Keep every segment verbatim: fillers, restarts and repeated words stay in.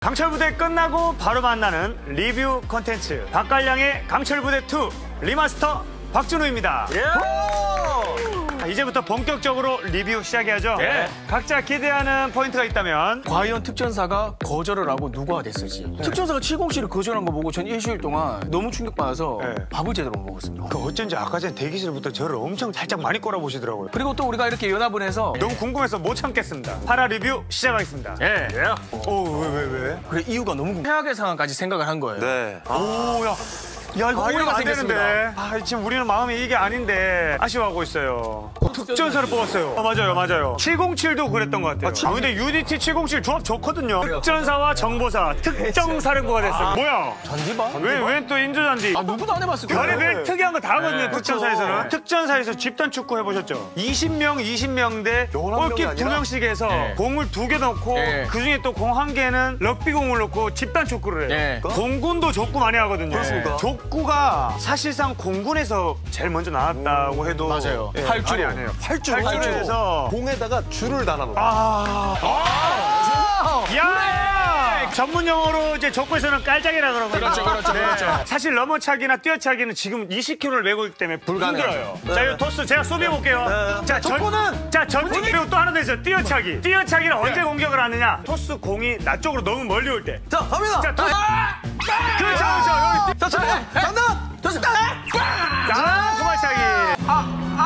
강철부대 끝나고 바로 만나는 리뷰 콘텐츠 박갈량의 강철부대 투 리마스터 박준호입니다. 예! 이제부터 본격적으로 리뷰 시작해야죠. 예. 각자 기대하는 포인트가 있다면 과연 특전사가 거절을 하고 누가 됐을지. 네. 특전사가 칠공칠을 거절한 거 보고 전 일주일 동안 너무 충격받아서 네. 밥을 제대로 못 먹었습니다. 그 어쩐지 아까 전에 대기실부터 저를 엄청 살짝 많이 꼬라보시더라고요. 그리고 또 우리가 이렇게 연합을 해서 너무 궁금해서 못 참겠습니다. 파라 리뷰 시작하겠습니다. 예. 예. 오, 왜, 왜, 왜? 그래, 이유가 너무 궁금해. 최악의 상황까지 생각을 한 거예요. 네. 오, 야. 야, 이거 오해가 안 되는데. 아, 지금 우리는 마음이 이게 아닌데 아쉬워하고 있어요. 어, 특전사를 뽑았어요. 어, 맞아요, 맞아요. 칠공칠도 그랬던 것 같아요. 아, 근데 유디티 칠공칠 조합 좋거든요. 특전사와 정보사, 특정사령부가 됐어요. 아, 뭐야? 잔디바? 왜, 왜 또 인조잔디? 아, 누구도 안 해봤을 거예요. 별의별 특이한 거 다 하거든요, 네. 특전사에서는. 네. 특전사에서 집단 축구 해보셨죠? 이십 명, 이십 명 대 골킥 두 명씩 해서 네. 공을 두 개 넣고 네. 그중에 또 공 한 개는 럭비공을 넣고 집단 축구를 해요. 네. 공군도 족구 많이 하거든요. 그렇습니까? 족구가 사실상 공군에서 제일 먼저 나왔다고 오, 해도 맞아요. 예, 활주로 아니에요. 활주로. 활주로에서 공에다가 줄을 달아놓은. 아, 아, 야! 전문 용어로 이제 족구에서는 깔짝이라 그러거든요. 그렇죠, 그렇죠, 네. 그렇죠. 사실 넘어차기나 뛰어차기는 지금 이십 킬로미터를 메고 있기 때문에 불가능해요. 네. 자, 이 토스 제가 수비해 볼게요. 네. 자, 족구는 자, 전진 그리고 또 하나 더 있어요. 뛰어차기. 뛰어차기는 네. 언제 공격을 하느냐? 토스 공이 나 쪽으로 너무 멀리 올 때. 자, 갑니다. 자, 토스. 아! 그렇죠, 그렇죠. 여기 자, 자, 간다. 토스. 자, 구발차기. 아,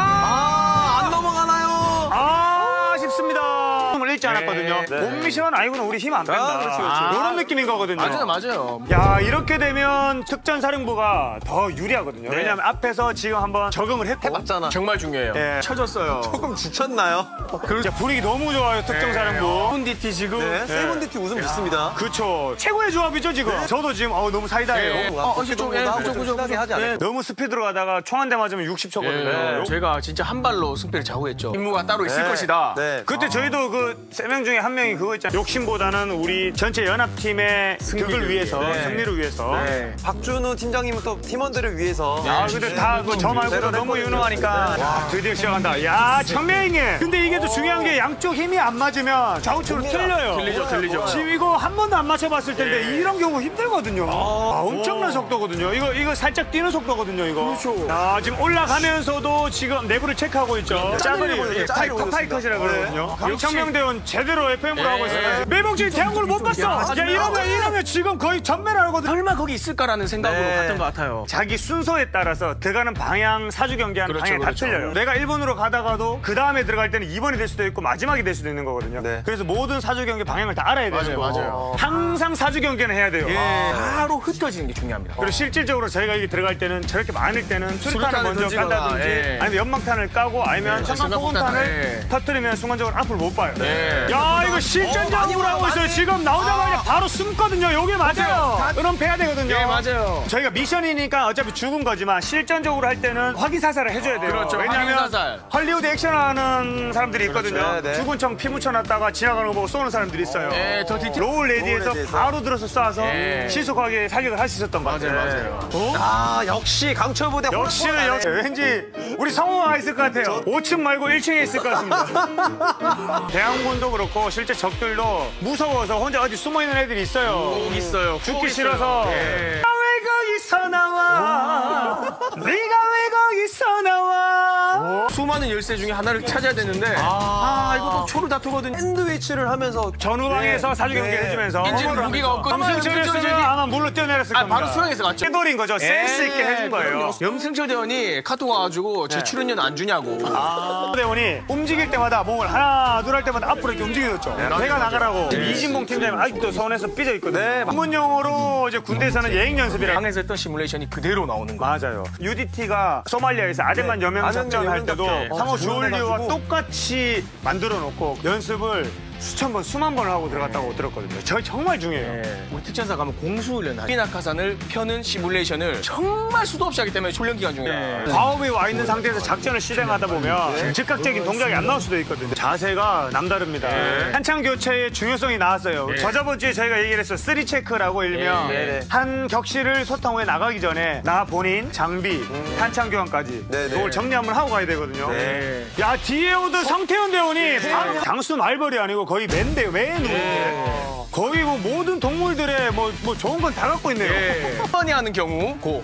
아, 안 넘어가나요? 아, 아쉽습니다. 읽지 않았거든요. 네. 본 미션 아니고는 우리 힘 안 뺀다. 아, 그렇지, 그렇지. 이런 느낌인 거거든요. 맞아요, 맞아요. 야, 이렇게 되면 특전사령부가 더 유리하거든요. 네. 왜냐하면 앞에서 지금 한번 적응을 했고. 해봤잖아. 정말 중요해요. 예. 쳐졌어요. 조금 지쳤나요? 그리고 분위기 너무 좋아요, 특전사령부. 세븐디티 지금. 네, 세븐디티 우승 믿습니다. 그렇죠. 최고의 조합이죠, 지금. 네. 저도 지금 어, 너무 사이다예요. 네. 어, 어, 이쪽, 예, 그쪽, 그쪽, 하게 하지 않아요? 너무 스피드로 가다가 총 한 대 맞으면 육십 초거든요. 예. 제가 진짜 한 발로 승패를 좌우했죠. 임무가 따로 있을 네. 것이다. 네. 그때 저희도 그 세 명 중에 한 명이 그거 있잖아요. 욕심보다는 우리 전체 연합팀의 득을 위해서, 네. 승리를 위해서. 네. 박준우 팀장님은 또 팀원들을 위해서. 아, 근데 다 그 저 말고도 너무 유능하니까. 네. 와, 드디어 시작한다. 야, 천명이네. 근데 이게 또 중요한 게 양쪽 힘이 안 맞으면 좌우측으로 틀려요. 틀리죠, 틀리죠. 지금 이거 한 번도 안 맞춰봤을 텐데 이런 경우 힘들거든요. 아, 엄청난 속도거든요. 이거 이거 살짝 뛰는 속도거든요, 이거. 그렇죠. 아, 지금 올라가면서도 지금 내부를 체크하고 있죠. 짜글이 파이, 파이컷이라고 그러거든요. 강창명 대원 제대로 에프엠으로 하고 있어요. 매봉진 대한골을 못 봤어. 야, 이러면 이러면 지금 거의 전멸을 하거든요. 설마 거기 있을까라는 생각으로 네. 갔던 것 같아요. 자기 순서에 따라서 들어가는 방향, 사주 경기하는 그렇죠, 방향이 그렇죠. 다 틀려요. 내가 일 번으로 가다가도 그 다음에 들어갈 때는 이 번이 될 수도 있고 마지막이 될 수도 있는 거거든요. 네. 그래서 모든 사주 경기 방향을 다 알아야 되는 맞아요, 거예요. 맞아요. 항상 사주 경기는 해야 돼요. 예. 바로 흩어지는 게 중요합니다. 그리고 실질적으로 저희가 이게 들어갈 때는 저렇게 많을 때는 수류탄을 수류탄을 먼저 던지거나, 깐다든지 예. 아니면 연막탄을 까고 아니면 예, 천막포금탄을 예. 터뜨리면 순간적으로 앞을 못 봐요. 예. 야, 이거 실전적으로 하고 있어요. 지금 나오자마자 바로 숨거든요. 요게 맞아요. 그럼 패야 되거든요. 예, 맞아요. 저희가 미션이니까 어차피 죽은 거지만 실전적으로 할 때는 확인 사살을 해줘야 돼요. 그렇죠. 왜냐하면 확인 사살. 할리우드 액션하는 사람들이 있거든요. 그렇죠. 네, 네. 죽은 척 피 묻혀놨다가 지나가는 거 보고 쏘는 사람들이 있어요. 예, 더 디테일. 로울 레디에서 로울 레디에서. 바로 들어서 쏴서 예. 신속하게 사격을 할 수 있었던 것 같아요. 맞아요, 맞아요. 아, 역시 강철부대. 역시는 역시 왠지 우리 성우가 있을 것 같아요. 오 층 말고 일 층에 있을 것 같습니다. 대항군도 그렇고 실제 적들도 무서워서 혼자 어디 숨어있는 애들이 있어요. 꼭 있어요. 죽기 꼭 싫어서 있어요. 예. 네가 왜 거기서 나와 네가 왜 거기서 나와 수많은 열쇠 중에 하나를 찾아야 되는데 아, 이거 또 초를 다투거든요. 샌드위치를 하면서 전후방에서 네. 사주 경기 네. 해주면서 인지는 무기가 없고 염승철이었으면 아마 물로 뛰어내렸을 아, 겁니다. 바로 수영해서 갔죠. 깨돌인 거죠. 센스 있게 해준 거예요. 염승철 대원이 카톡 와가지고 제 출연료 안 주냐고. 아, 대원이 움직일 때마다 몸을 하나 둘 할 때마다 앞으로 이렇게 움직여줬죠. 내가 나가라고. 이진봉 팀장님 아직도 서원에서 삐져 있거든요. 네. 전문용어로 이제 군대에서는 예행 연습이라. 방에서 했던 시뮬레이션이 그대로 나오는 거예요. 맞아요. 유디티가 소말리아에서 아덴만 네. 여명 작전 할 때도 작전. 상호 어, 주얼리와 지원해가지고. 똑같이 만들어 놓고 연습을 수천 번, 수만 번을 하고 들어갔다고 들었거든요. 저 정말 중요해요. 네. 우리 특전사 가면 공수훈련 하죠. 낙하산을 펴는 시뮬레이션을 정말 수도 없이 하기 때문에 훈련 기간 중에 네. 과업이 와 있는 상태에서 작전을 실행하다 보면 즉각적인 동작이 안 나올 수도 있거든요. 자세가 남다릅니다. 네. 한창 교체의 중요성이 나왔어요. 네. 저저번 주에 저희가 얘기를 했어요. 쓰리 체크라고 일명 네, 네. 한 격실을 소탕 후에 나가기 전에 나 본인, 장비, 한창 교환까지 네, 네. 그걸 정리 한번 하고 가야 되거든요. 네. 야, 뒤에 오던 성태현 대원이 방- 장수 말벌이 아니고 거의 맨데요. 맨. 거의 뭐 모든 동물들의 뭐, 뭐 좋은 건 다 갖고 있네요. 예. 일 번이 하는 경우 고.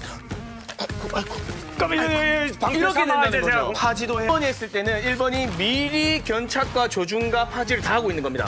방금 이렇게 삼아 된다는 이제 제가 거죠. 파지도 해. 일 번이 했을 때는 일 번이 미리 견착과 조준과 파지를 다 하고 있는 겁니다.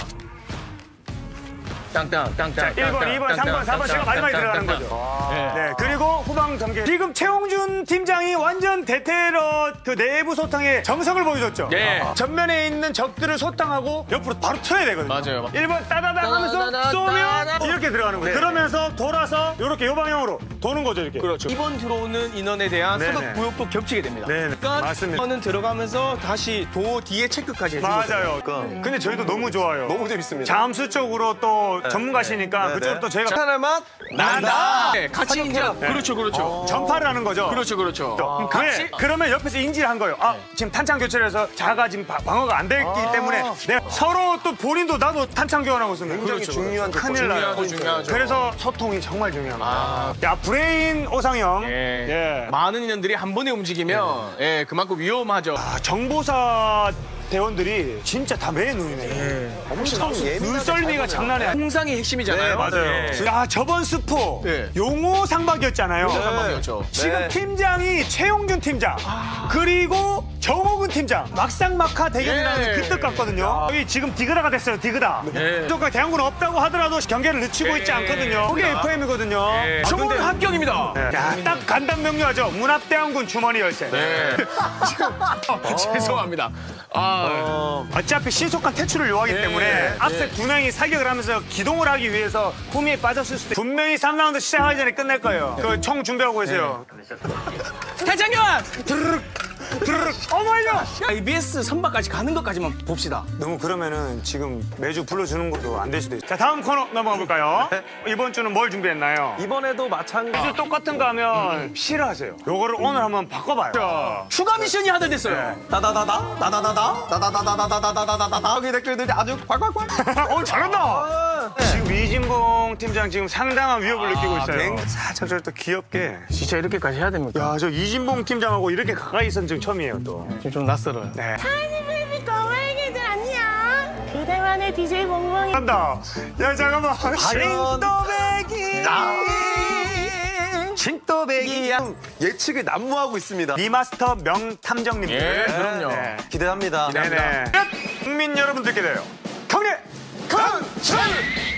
땅땅 땅땅. 자, 일 번, 이 번, 삼 번, 사 번 제가 마지막에 들어가는 거죠. 네, 그리고 후방 전개. 지금 최홍준 팀장이 완전 대테러 그 내부 소탕의 정석을 보여줬죠. 예. 전면에 있는 적들을 소탕하고 옆으로 바로 쳐야 되거든요. 맞아요. 일 번 따다당 하면서 따다다다 쏘면 따다. 이렇게 들어가는 거예요. 네. 그러면서 돌아서 이렇게 요 방향으로 도는 거죠, 이렇게. 그렇죠. 이 번 들어오는 인원에 대한 네네. 소득 구역도 겹치게 됩니다. 네네. 그러니까 맞습니다. 일 번은 들어가면서 다시 도 뒤에 체크까지 해주는 거죠. 맞아요. 근데 저희도 너무 좋아요. 너무 재밌습니다. 잠수 쪽으로 또 전문가시니까 네, 그쪽으로 네. 또 저희가 하나만 난다. 네, 같이 인지. 사격해라. 그렇죠, 그렇죠. 전파를 하는 거죠. 그렇죠, 그렇죠. 그럼 같이 왜? 그러면 옆에서 인지를 한 거예요. 아, 지금 탄창 교체를 해서 자가 지금 바- 방어가 안 됐기 때문에 내가 서로 또 본인도 나도 탄창 교환하고 있으면 굉장히 그렇죠, 중요한 그렇죠. 큰일 나요. 중요하죠, 중요하죠. 그래서 소통이 정말 중요합니다. 야, 브레인 오상영. 예. 예. 많은 인원들이 한 번에 움직이면 예, 그만큼 위험하죠. 아, 정보사 대원들이 진짜 다 매의 눈이네. 엄청 예민하게 눈썰미가 장난이 아니야. 홍상이 핵심이잖아요. 네, 맞아요. 예. 야, 저번 스포 네. 용호 상박이었잖아요. 상박이었죠. 지금 네. 팀장이 최용준 팀장 그리고 정호근 팀장 막상막하 대결이라는 예. 그 뜻 같거든요. 여기 지금 디그다가 됐어요. 디그다. 예. 무조건 대한군 없다고 하더라도 경계를 늦추고 예. 있지 않거든요. 그게 에프엠이거든요. 예. 정말 합격입니다. 야, 딱 간단 명료하죠. 문합대한군 주머니 열쇠. 네. 어, 죄송합니다. 아, 어차피 신속한 퇴출을 요하기 예. 때문에 앞서 예. 두 명이 사격을 하면서 기동을 하기 위해서 후미에 빠졌을 수도 있 분명히 삼 라운드 시작하기 전에 끝낼 거예요. 그 총 준비하고 계세요. 대장교환! 드르륵 드르륵 어머요! 아이비에스 선박까지 가는 것까지만 봅시다. 너무 그러면은 지금 매주 불러주는 것도 안 될 수도 있어요. 자, 다음 코너 넘어가 볼까요? 이번 주는 뭘 준비했나요? 이번에도 마찬가지. 매주 똑같은 거 하면 싫어하세요. 요거를 오늘 한번 바꿔봐요. 추가 미션이 하나 됐어요. 다다다다 다다다다 다다다다다다다다다다 여기 댓글들이 아주 꽉꽉꽉. 어, 잘한다! 지금 이진봉 팀장 지금 상당한 위협을 느끼고 있어요. 살짝 저를 또 귀엽게. 진짜 이렇게까지 해야 됩니까? 야, 저 이진봉 팀장하고 이렇게 가까이 있은 적 처음이에요, 또. 지금 좀 낯설어요. 네. 하니 베이비 꼬맹이들 안녕. 그대만의 디제이 봉봉이. 한다. 야, 잠깐만. 신또배기. 신또배기야. 예측을 난무하고 있습니다. 리마스터 명탐정님들. 예, 그럼요. 네. 기대합니다. 네네. 국민 여러분들께 돼요. 경례! 강철!